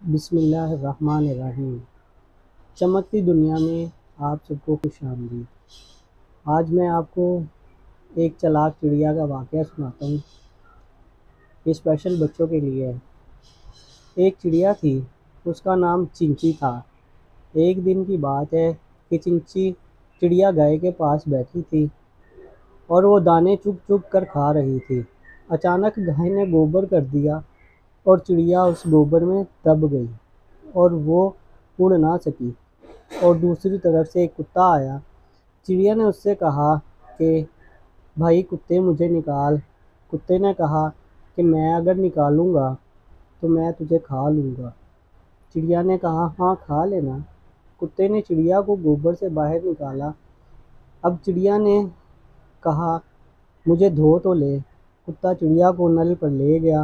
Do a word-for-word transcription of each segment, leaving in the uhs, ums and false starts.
बिस्मिल्लाहिर्रहमानिर्रहीम। चमकती दुनिया में आप सबको खुशामदीद। आज मैं आपको एक चालाक चिड़िया का वाक़या सुनाता हूँ। ये स्पेशल बच्चों के लिए है। एक चिड़िया थी, उसका नाम चिंची था। एक दिन की बात है कि चिंची चिड़िया गाय के पास बैठी थी और वो दाने चुग चुग कर खा रही थी। अचानक गाय ने गोबर कर दिया और चिड़िया उस गोबर में दब गई और वो उड़ ना सकी। और दूसरी तरफ से एक कुत्ता आया। चिड़िया ने उससे कहा कि भाई कुत्ते, मुझे निकाल। कुत्ते ने कहा कि मैं अगर निकालूंगा तो मैं तुझे खा लूँगा। चिड़िया ने कहा हाँ, खा लेना। कुत्ते ने चिड़िया को गोबर से बाहर निकाला। अब चिड़िया ने कहा मुझे धो तो ले। कुत्ता चिड़िया को नल पर ले गया।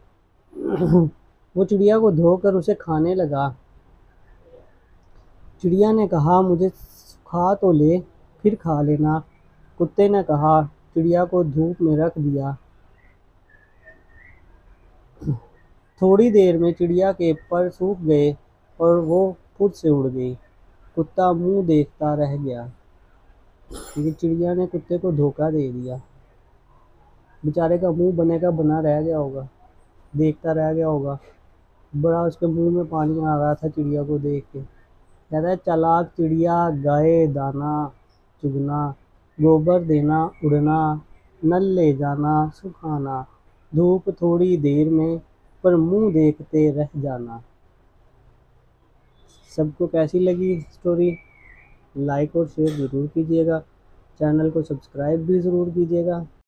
वो चिड़िया को धोकर उसे खाने लगा। चिड़िया ने कहा मुझे खा तो ले, फिर खा लेना। कुत्ते ने कहा, चिड़िया को धूप में रख दिया। थोड़ी देर में चिड़िया के पर सूख गए और वो खुद से उड़ गई। कुत्ता मुंह देखता रह गया क्योंकि चिड़िया ने कुत्ते को धोखा दे दिया। बेचारे का मुंह बने का बना रह गया होगा, देखता रह गया होगा। बड़ा उसके मुंह में पानी आ रहा था चिड़िया को देख के। कहता है, चालाक चिड़िया, गाए दाना चुगना, गोबर देना उड़ना, नल ले जाना सुखाना, धूप थोड़ी देर में पर मुंह देखते रह जाना। सबको कैसी लगी स्टोरी? लाइक और शेयर ज़रूर कीजिएगा। चैनल को सब्सक्राइब भी ज़रूर कीजिएगा।